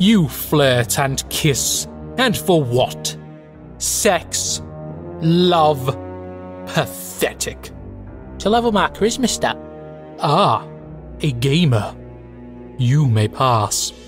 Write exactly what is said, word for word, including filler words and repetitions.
You flirt and kiss, and for what? Sex. Love. Pathetic. To level my charisma stat. Ah, a gamer. You may pass.